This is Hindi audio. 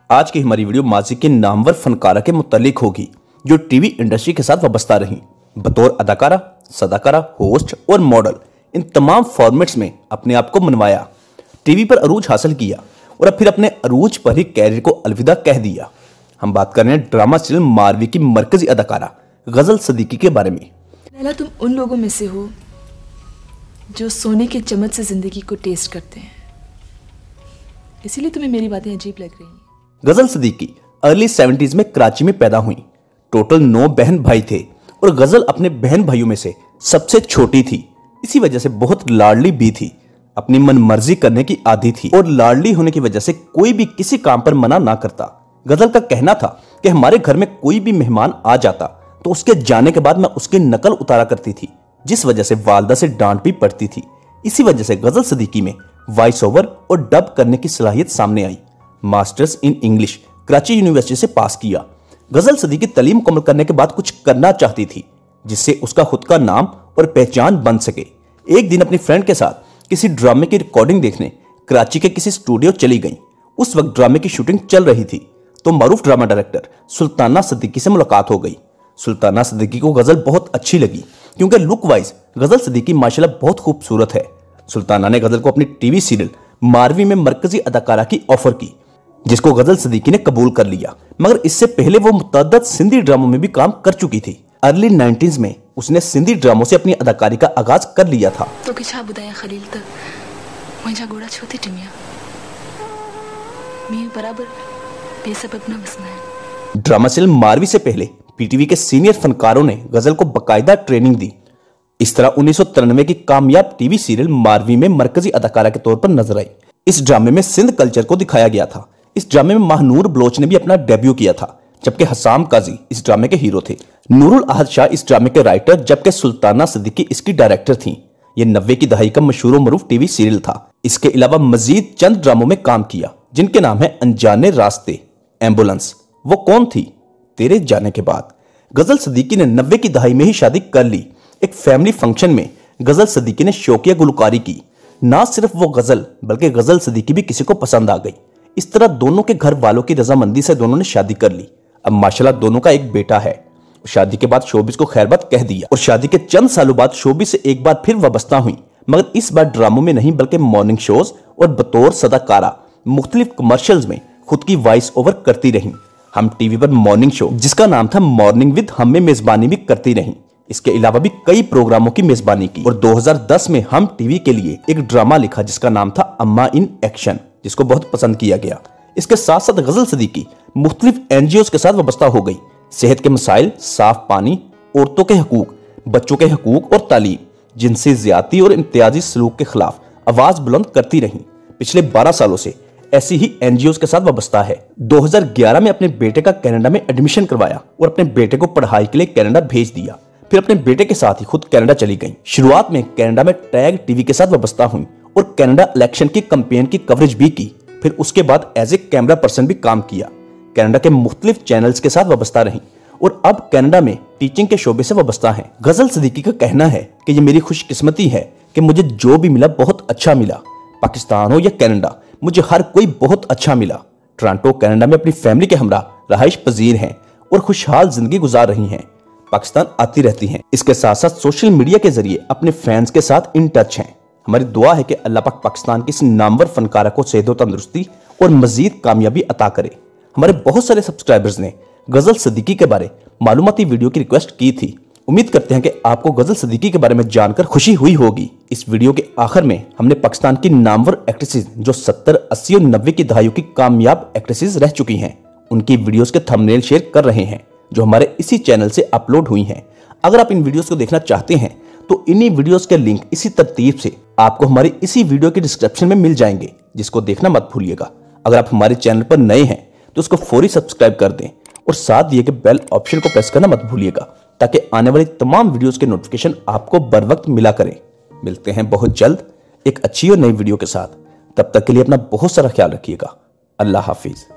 आज की हमारी वीडियो माजी के नामवर फनकारा के मुतालिक होगी जो टीवी इंडस्ट्री के साथ वाबस्ता रही। बतौर अदाकारा, सदाकारा, होस्ट और मॉडल इन तमाम फॉर्मेट्स में अपने आप को मनवाया, टीवी पर अरूज हासिल किया और अब फिर अपने अरूज पर ही कैरियर को अलविदा कह दिया। हम बात कर रहे हैं ड्रामा सीरियल मारवी की मरकजी अदाकारा गजल सदीकी के बारे में। लैला, तुम उन लोगों में से हो जो सोने के चम्मच से जिंदगी को टेस्ट करते हैं, इसीलिए तुम्हें मेरी बातें अजीब लग रही हैं। गजल सदीकी अर्ली 70s में कराची में पैदा हुई। टोटल 9 बहन भाई थे और गजल अपने बहन भाइयों में से सबसे छोटी थी। इसी वजह से बहुत लाडली भी थी, अपनी मन मर्जी करने की आदी थी और लाडली होने की वजह से कोई भी किसी काम पर मना ना करता। गजल का कहना था कि हमारे घर में कोई भी मेहमान आ जाता तो उसके जाने के बाद मैं उसकी नकल उतारा करती थी, जिस वजह से वालदा से डांट भी पड़ती थी। इसी वजह से गजल सदीकी में वॉइस ओवर और डब करने की सलाहियत सामने आई। Masters in English Karachi university से पास किया। गजल सदीकी तालीम मुकम्मल करने के बाद कुछ करना चाहती थी जिससे उसका खुद का नाम और पहचान बन सके। एक दिन अपनी फ्रेंड के साथ किसी ड्रामे की रिकॉर्डिंग देखने कराची के किसी स्टूडियो चली गई। उस वक्त ड्रामे की शूटिंग चल रही थी तो मारूफ ड्रामा डायरेक्टर सुल्ताना सिद्दीकी से मुलाकात हो गई। सुल्ताना सिद्दीकी को गजल बहुत अच्छी लगी क्योंकि लुक वाइज गजल सदीकी माशाल्लाह बहुत खूबसूरत है। सुल्ताना ने गजल को अपनी टीवी सीरियल मारवी में मरकजी अदाकारा की ऑफर की, जिसको गजल सदीकी ने कबूल कर लिया। मगर इससे पहले वो मुतअद्दिद सिंधी ड्रामों में भी काम कर चुकी थी। अर्ली 90s में उसने सिंधी ड्रामों से अपनी अदाकारी का आगाज कर लिया था। तो किछा बुधाया खलील तक मुझा गोड़ा छोटी टिमिया मैं बराबर बेसबब न बसना है। ड्रामा सीरियल मारवी से पहले पीटीवी के सीनियर फनकारों ने गजल को बाकायदा ट्रेनिंग दी। इस तरह 1993 की कामयाब टीवी सीरियल मारवी में मरकजी अदाकारा के तौर पर नजर आई। इस ड्रामे में सिंध कल्चर को दिखाया गया था। इस ड्रामे में महानूर बलोच ने भी अपना डेब्यू किया था, जबकि हसाम काजी इस ड्रामे के हीरो थे। नूरुल अहद शाह इस ड्रामे के राइटर, जबकि सुल्ताना सिद्दीकी इसकी डायरेक्टर थी। यह 90 की दहाई का मशहूर मरूफ टीवी सीरियल था। इसके अलावा मजीद चंद ड्रामों में काम किया जिनके नाम है अनजाने रास्ते, एम्बुलेंस, वो कौन थी, तेरे जाने के बाद। गजल सदीकी ने 90 की दहाई में ही शादी कर ली। एक फैमिली फंक्शन में गजल सदीकी ने शौकिया गुलकारी की। ना सिर्फ वो गजल बल्कि गजल सदीकी भी किसी को पसंद आ गई। इस तरह दोनों के घर वालों की रजामंदी से दोनों ने शादी कर ली। अब माशाल्लाह दोनों का एक बेटा है। शादी के बाद शोबिस को खैरबाद कह दिया और शादी के चंद सालों बाद शोबिस से एक बार फिर वाबस्ता हुई, मगर इस बार ड्रामों में नहीं बल्कि मॉर्निंग शोज और बतौर सदाकारा मुख्तलिफ कमर्शियल्स में खुद की वॉइस ओवर करती रही। हम टीवी पर मॉर्निंग शो जिसका नाम था मॉर्निंग विद हम में मेजबानी भी करती रही। इसके अलावा भी कई प्रोग्रामों की मेजबानी की और 2010 में हम टीवी के लिए एक ड्रामा लिखा जिसका नाम था अम्मा इन एक्शन, जिसको बहुत पसंद किया गया। इसके साथ साथ गजल सदीकी मुख्तलिफ एनजीओज के साथ वाबस्ता हो गई। सेहत के मसाइल, साफ पानी, औरतों के हकूक, बच्चों के हकूक और तालीम, जिनसे ज्यादती और इम्तियाजी सलूक के खिलाफ आवाज बुलंद करती रही। पिछले 12 सालों से ऐसी ही एनजीओज के साथ वाबस्ता है। 2011 में अपने बेटे का कनाडा में एडमिशन करवाया और अपने बेटे को पढ़ाई के लिए कनाडा भेज दिया। फिर अपने बेटे के साथ ही खुद कनाडा चली गई। शुरुआत में कनाडा में टैग टीवी के साथ वाबस्ता हुई और कनाडा इलेक्शन की कैंपेन की कवरेज भी की। फिर उसके बाद एज ए कैमरा पर्सन भी काम किया। कनाडा के मुख्तलिफ चैनल्स के साथ वाबस्ता रही और अब कनाडा में टीचिंग के शोबे से वाबस्ता है। गजल सदीकी का कहना है कि ये मेरी खुशकिस्मती है कि मुझे जो भी मिला बहुत अच्छा मिला। पाकिस्तान हो या कनाडा, मुझे हर कोई बहुत अच्छा मिला। टोरंटो कनाडा में अपनी फैमिली के हमरा रहाइश पजीर हैं और खुशहाल जिंदगी गुजार रही हैं। पाकिस्तान आती रहती हैं। इसके साथ साथ सोशल मीडिया के जरिए अपने फैंस के साथ इन टच हैं। हमारी दुआ है कि अल्लाह पाक पाकिस्तान की इस नामवर फनकारा को सेहत और तंदुरुस्ती और मजीद कामयाबी अता करे। हमारे बहुत सारे सब्सक्राइबर्स ने गजल सदीकी के बारे मालूमाती वीडियो की रिक्वेस्ट की थी। उम्मीद करते हैं कि आपको गजल सदीकी के बारे में जानकर खुशी हुई होगी। इस वीडियो के आखिर में हमने पाकिस्तान की नामवर एक्ट्रेसेस जो 70, 80 और 90 की दहाइयों की कामयाब एक्ट्रेसेस रह चुकी हैं, उनकी वीडियोस के थंबनेल शेयर कर रहे हैं जो हमारे इसी चैनल से अपलोड हुई हैं। अगर आप इन वीडियोस को देखना चाहते हैं तो इन्हीं वीडियोस के लिंक इसी तरतीब से आपको हमारी इसी वीडियो के डिस्क्रिप्शन में मिल जाएंगे, जिसको देखना मत भूलिएगा। अगर आप हमारे चैनल पर नए हैं तो उसको फौरी सब्सक्राइब कर दें और साथ दिए गए बेल ऑप्शन को प्रेस करना मत भूलिएगा ताकि आने वाली तमाम वीडियोस के नोटिफिकेशन आपको बर वक्त मिला करें। मिलते हैं बहुत जल्द एक अच्छी और नई वीडियो के साथ। तब तक के लिए अपना बहुत सारा ख्याल रखिएगा। अल्लाह हाफिज।